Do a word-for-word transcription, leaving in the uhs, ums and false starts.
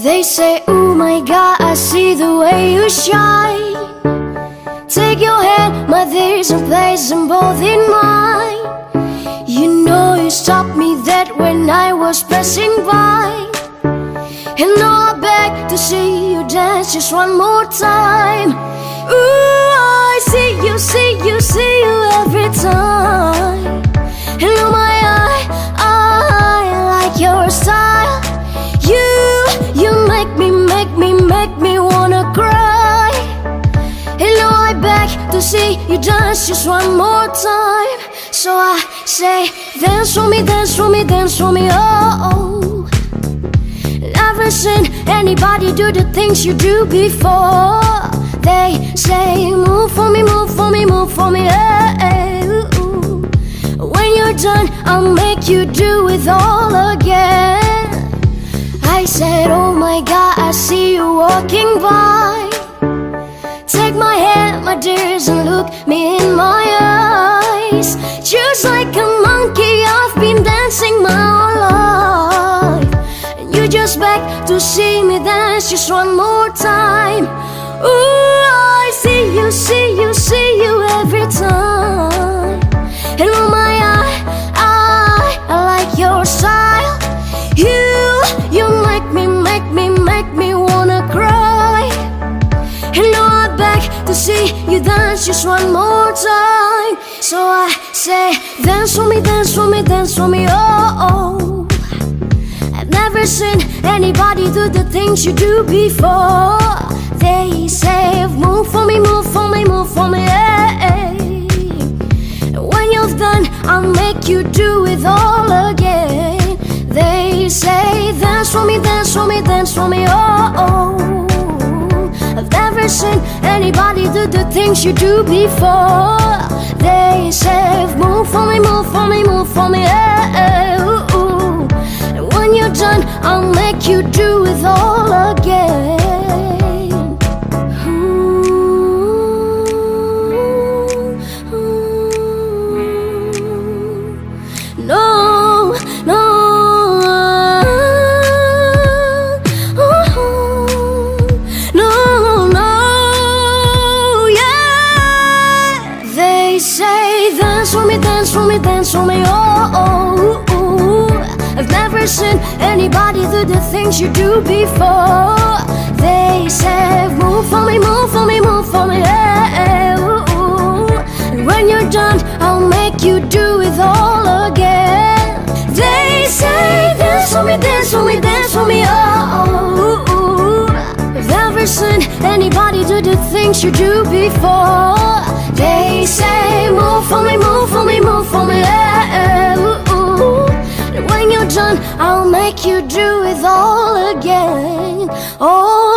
They say, oh my God, I see the way you shine. Take your hand, my there's and place them both in mine. You know you stopped me dead when I was passing by. And now I beg to see you dance just one more time. Ooh, I see you, see you, see you every time. And oh my, I, I like your style. You, you make me, make me, make me wanna cry. And now I beg to see you dance just one more time. So I say, dance for me, dance for me, dance for me, oh, oh. Never seen anybody do the things you do before. They say, move for me, move for me, move for me, eh, eh, ooh, ooh. When you're done, I'll make you do it all again. I said, oh my God, I see you walking by. Take my hand, my dears, and look me in my eyes. Just like a monkey, I've been dancing my whole life. And you just beg to see me dance just one more time. Ooh, I see you, see you, see you every time. And oh my, I, I, I like your style. You, you make me, make me, make me wanna cry. And now I beg to see you dance just one more time. So I say, dance for me, dance for me, dance for me, oh, oh. I've never seen anybody do the things you do before. They say, move for me, move for me, move for me, eh, eh. And when you've done, I'll make you do it all again. They say, dance for me, dance for me, dance for me, oh, oh. I've never seen anybody do the things you do before. They say, move for me, move for me, move for me, eh, eh, ooh, ooh. And when you're done, I'll make you do it all again. No, no, no, no, yeah. They say, dance for me, dance for me, dance for me, oh, oh, oh. I've never seen anybody do the things you do before. They say, move for me, move for me, move for me, eh, eh, ooh, ooh. And when you're done, I'll make you do it all again. They say, dance for me, dance for me, dance for me, oh, oh, oh. I've never seen anybody do the things you do before. They say, move for me, move for me, move for me, eh, eh, ooh, ooh. And when you're done, I'll make you do it all again. Oh,